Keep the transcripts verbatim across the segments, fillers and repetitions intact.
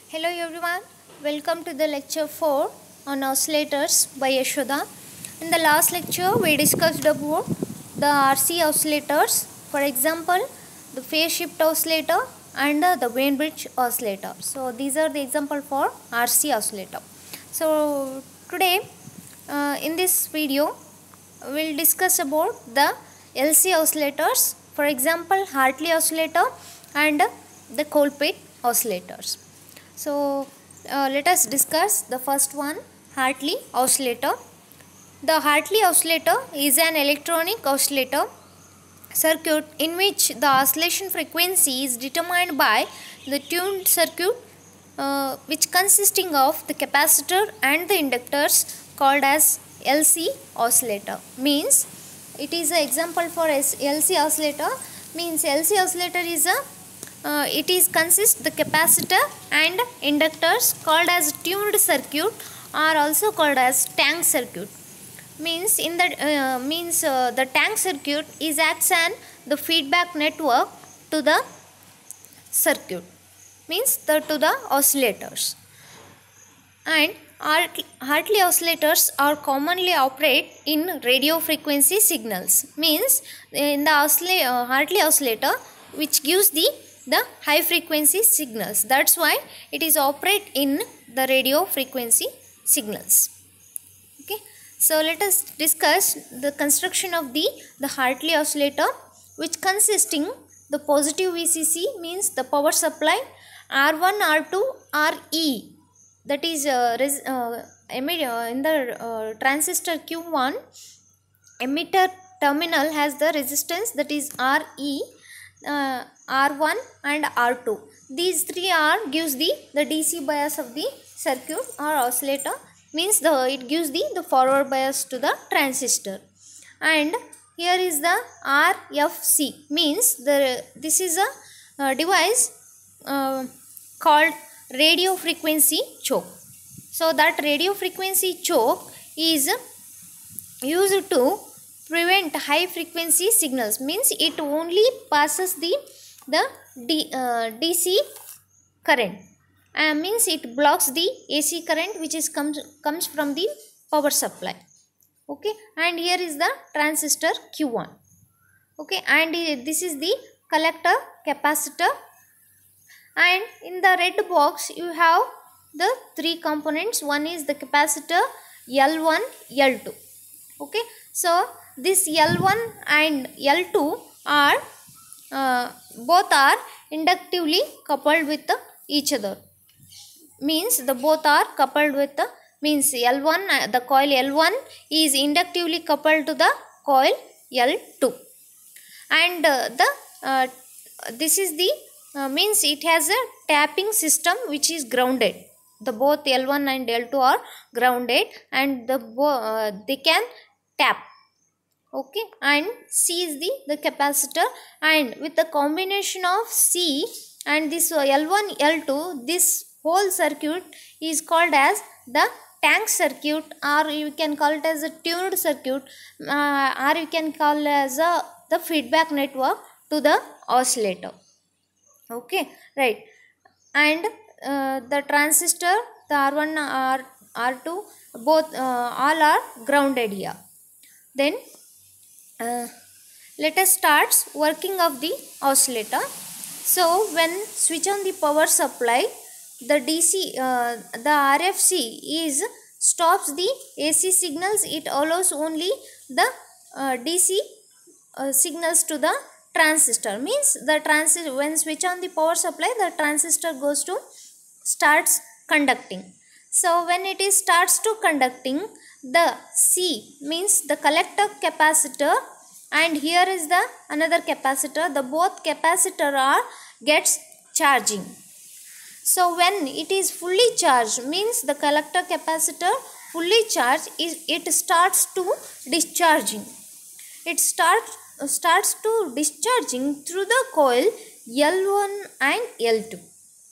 Hello everyone, welcome to the lecture four on oscillators by Yashoda. In the last lecture we discussed about the R C oscillators, for example the phase shift oscillator and uh, the Wien bridge oscillator. So these are the example for R C oscillator. So today uh, in this video we will discuss about the L C oscillators, for example Hartley oscillator and uh, the Colpitts oscillators. So uh, let us discuss the first one, Hartley oscillator. The Hartley oscillator is an electronic oscillator circuit in which the oscillation frequency is determined by the tuned circuit uh, which consisting of the capacitor and the inductors called as L C oscillator. Means it is an example for L C oscillator. Means L C oscillator is a Uh, it is consists the capacitor and inductors called as tuned circuit are also called as tank circuit. Means in the uh, means uh, the tank circuit is acts as the feedback network to the circuit, means the to the oscillators. And Hartley oscillators are commonly operate in radio frequency signals. Means in the oscill- uh, Hartley oscillator which gives the the high frequency signals. That's why it is operate in the radio frequency signals. Okay, so let us discuss the construction of the the Hartley oscillator, which consisting the positive V C C, means the power supply R one, R two, R E, that is uh, res, uh, emit, uh, in the uh, transistor Q one emitter terminal has the resistance, that is R E, uh, R one and R two. These three are gives the the D C bias of the circuit or oscillator, means the it gives the the forward bias to the transistor. And here is the R F C, means the this is a uh, device uh, called radio frequency choke. So that radio frequency choke is used to prevent high frequency signals. Means it only passes the the D, uh, D C current, uh, means it blocks the A C current which is comes comes from the power supply. Okay, and here is the transistor Q one. Okay, and uh, this is the collector capacitor, and in the red box you have the three components. One is the capacitor L one, L two. Okay, so this L one and L two are uh, both are inductively coupled with uh, each other. Means the both are coupled with the means L one, uh, the coil L one is inductively coupled to the coil L two, and uh, the uh, this is the uh, means it has a tapping system which is grounded. The both L one and L two are grounded, and the uh, they can tap. Okay, and C is the the capacitor, and with the combination of C and this L one, L two, this whole circuit is called as the tank circuit, or you can call it as a tuned circuit, uh, or you can call as a the feedback network to the oscillator. Okay, right. And uh, the transistor, the R one, R, R2, both uh, all are grounded here. Then uh, let us start working of the oscillator. So when switch on the power supply, the D C, uh, the R F C is stops the A C signals. It allows only the uh, D C uh, signals to the transistor. Means the transistor, when switch on the power supply, the transistor goes to starts conducting. So when it is starts to conducting, the C means the collector capacitor, and here is the another capacitor. The both capacitor are gets charging. So when it is fully charged, means the collector capacitor fully charged, is it starts to discharging. It starts starts to discharging through the coil L one and L two,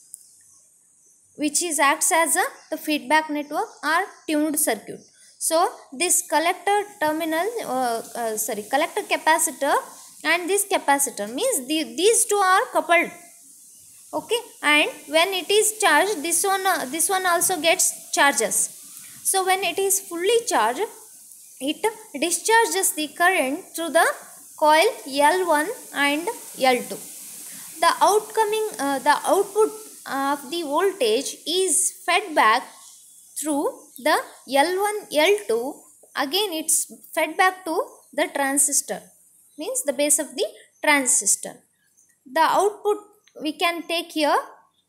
which is acts as a the feedback network or tuned circuit. So this collector terminal uh, uh, sorry collector capacitor and this capacitor, means the, these two are coupled. Okay, and when it is charged, this one uh, this one also gets charges. So when it is fully charged, it discharges the current through the coil L one and L two. The outcoming uh, the output of the voltage is fed back through the L one L two. Again it's fed back to the transistor, means the base of the transistor. The output we can take here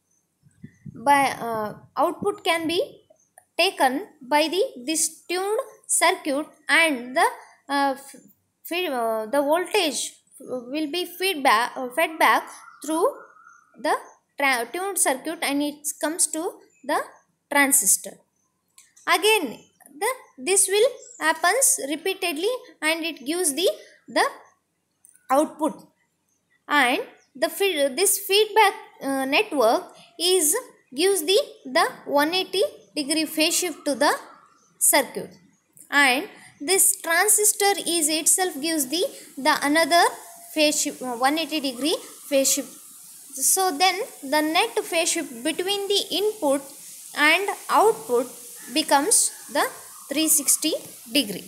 by uh, output can be taken by the this tuned circuit, and the uh, feed, uh, the voltage will be feedback uh, fed back through the tuned circuit, and it comes to the transistor. Again the this will happens repeatedly, and it gives the the output. And the feed, this feedback uh, network is gives the the one hundred eighty degree phase shift to the circuit, and this transistor is itself gives the the another phase shift, uh, one hundred eighty degree phase shift. So then the net phase shift between the input and output becomes the three hundred sixty degree.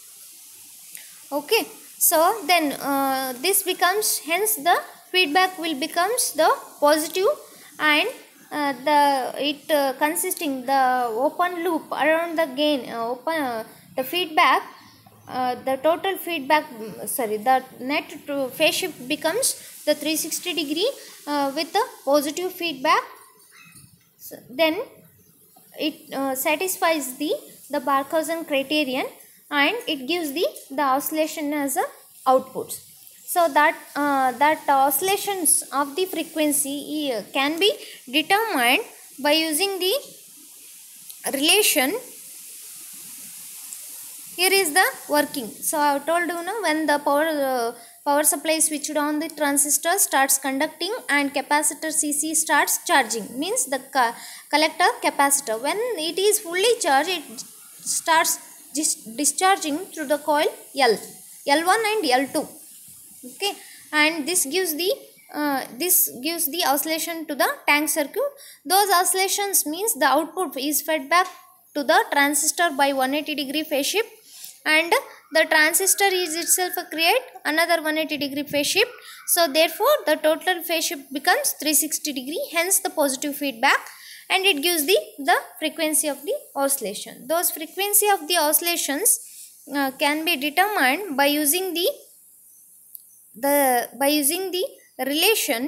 Okay, so then uh, this becomes, hence the feedback will becomes the positive, and uh, the it uh, consisting the open loop around the gain uh, open uh, the feedback uh, the total feedback sorry the net to phase shift becomes the three hundred sixty degree uh, with the positive feedback. So then it uh, satisfies the the Barkhausen criterion, and it gives the the oscillation as a output. So that uh, that oscillations of the frequency uh, can be determined by using the relation. Here is the working. So I have told you now, when the power uh, power supply is switched on, the transistor starts conducting and capacitor C C starts charging, means the ca collector capacitor. When it is fully charged, it starts dis discharging through the coil L, L one and L two. Okay, and this gives the uh, this gives the oscillation to the tank circuit. Those oscillations means the output is fed back to the transistor by one hundred eighty degree phase shift, and the transistor is itself a create another one hundred eighty degree phase shift. So therefore the total phase shift becomes three hundred sixty degree, hence the positive feedback, and it gives the the frequency of the oscillation. Those frequency of the oscillations uh, can be determined by using the the by using the relation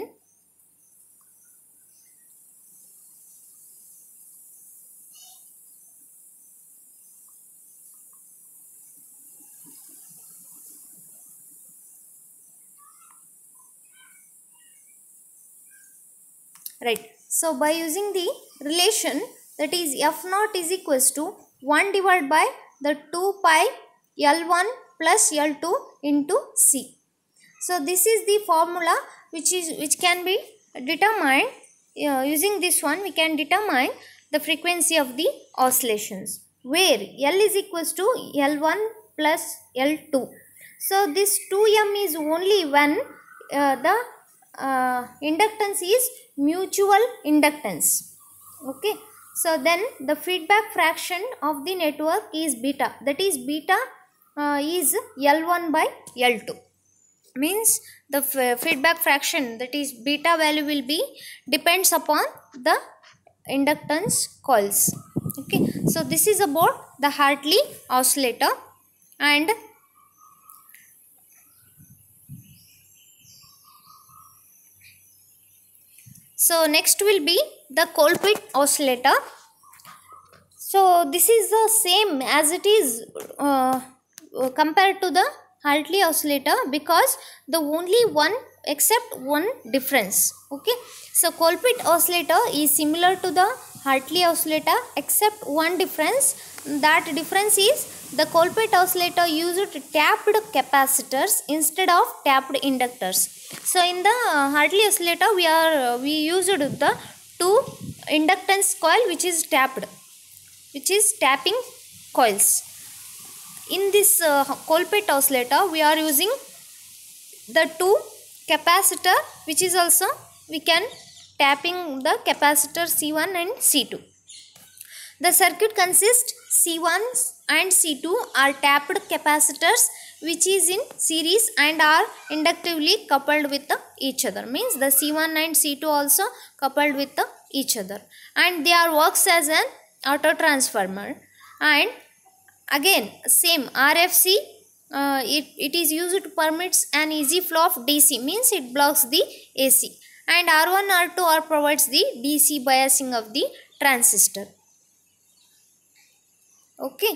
right. So by using the relation, that is F naught is equals to one divided by the two pi L one plus L two into C. So this is the formula which is which can be determined uh, using this one. We can determine the frequency of the oscillations, where L is equals to L one plus L two. So this two M is only when uh, the uh, inductance is mutual inductance. Okay, so then the feedback fraction of the network is beta, that is beta uh, is L one by L two, means the feedback fraction, that is beta value, will be depends upon the inductance coils. Okay, so this is about the Hartley oscillator. And so next will be the Colpit oscillator. So this is the same as it is uh, compared to the Hartley oscillator, because the only one except one difference. Okay, so Colpit oscillator is similar to the Hartley oscillator except one difference. That difference is the Colpit oscillator used tapped capacitors instead of tapped inductors. So in the uh, Hartley oscillator, we are uh, we used the two inductance coil which is tapped, which is tapping coils. In this uh, Colpit oscillator, we are using the two capacitor, which is also we can tapping the capacitor C one and C two. The circuit consists C one and C two are tapped capacitors which is in series and are inductively coupled with each other. Means the C one and C two also coupled with each other, and they are works as an auto transformer. And again same R F C, uh, it, it is used to permits an easy flow of D C, means it blocks the A C, and R one R two are provides the D C biasing of the transistor. Okay,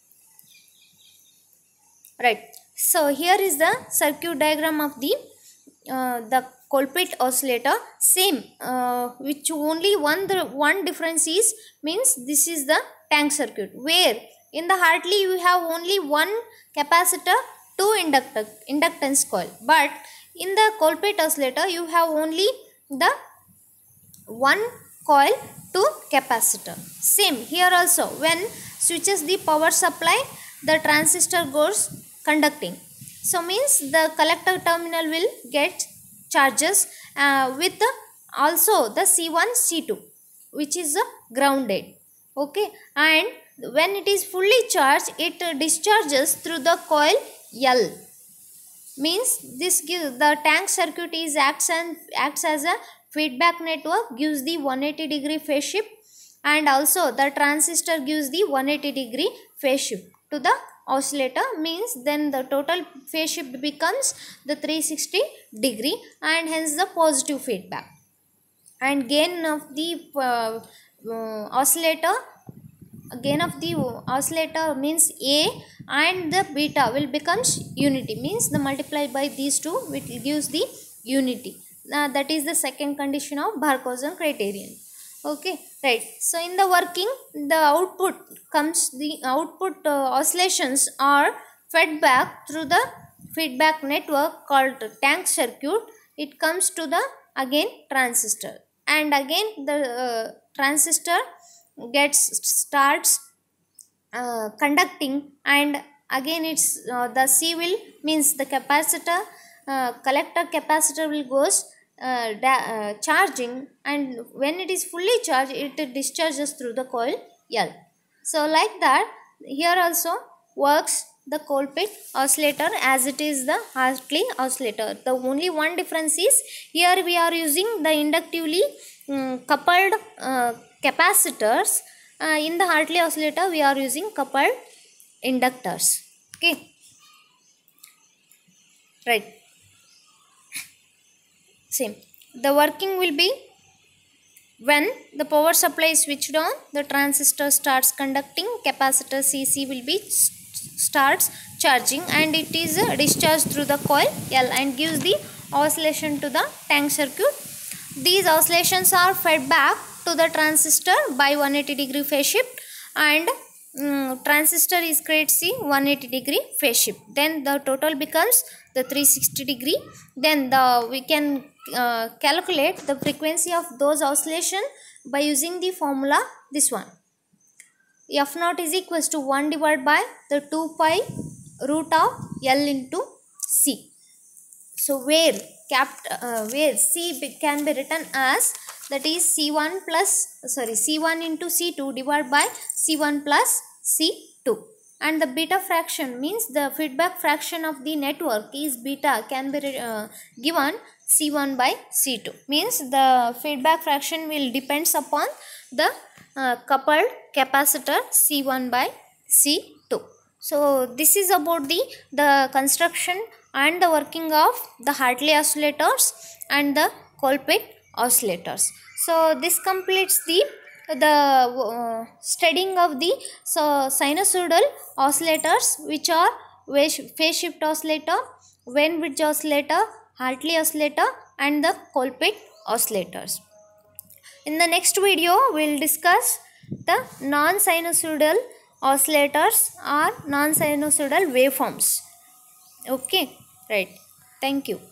right. So here is the circuit diagram of the uh, the Colpitts oscillator. Same, uh, which only one the one difference is, means this is the tank circuit, where in the Hartley you have only one capacitor, two inductor inductance coil, but in the Colpitts oscillator you have only the one coil, two capacitor. Same here also, when switches the power supply, the transistor goes conducting. So means the collector terminal will get charges uh, with the, also the C one C two which is uh, grounded. Okay, and when it is fully charged, it uh, discharges through the coil L. Means this gives the tank circuit is acts and acts as a feedback network, gives the one hundred eighty degree phase shift, and also the transistor gives the one hundred eighty degree phase shift to the oscillator. Means then the total phase shift becomes the three hundred sixty degree, and hence the positive feedback. And gain of the uh, uh, oscillator gain of the oscillator means A, and the beta will becomes unity, means the multiply by these two which gives the unity. Uh, that is the second condition of Barkhausen criterion. Okay, right. So in the working, the output comes, the output uh, oscillations are fed back through the feedback network called tank circuit. It comes to the again transistor, and again the uh, transistor gets starts uh, conducting, and again it's uh, the C will, means the capacitor uh, collector capacitor will goes uh, uh, charging, and when it is fully charged, it discharges through the coil L. So like that here also works the Colpitts oscillator as it is the Hartley oscillator. The only one difference is here we are using the inductively um, coupled uh, capacitors. Uh, in the Hartley oscillator we are using coupled inductors. Okay, right. Same, the working will be when the power supply is switched on, the transistor starts conducting, capacitor C C will be starts charging, and it is uh, discharged through the coil L and gives the oscillation to the tank circuit. These oscillations are fed back to the transistor by one hundred eighty degree phase shift, and um, transistor is creates the one hundred eighty degree phase shift. Then the total becomes the three hundred sixty degree. Then the we can uh, calculate the frequency of those oscillation by using the formula this one. F naught is equals to one divided by the two pi root of L into C. So where cap uh, where C can be written as, that is C one plus sorry C one into C two divided by C one plus C two, and the beta fraction means the feedback fraction of the network is beta can be uh, given C one by C two, means the feedback fraction will depends upon the uh, coupled capacitor C one by C two. So this is about the the construction and the working of the Hartley oscillators and the Colpitts oscillators. So this completes the the uh, studying of the so sinusoidal oscillators, which are phase shift oscillator, Wien bridge oscillator, Hartley oscillator, and the Colpitts oscillators. In the next video we will discuss the non-sinusoidal oscillators or non-sinusoidal waveforms. Okay, right. Thank you.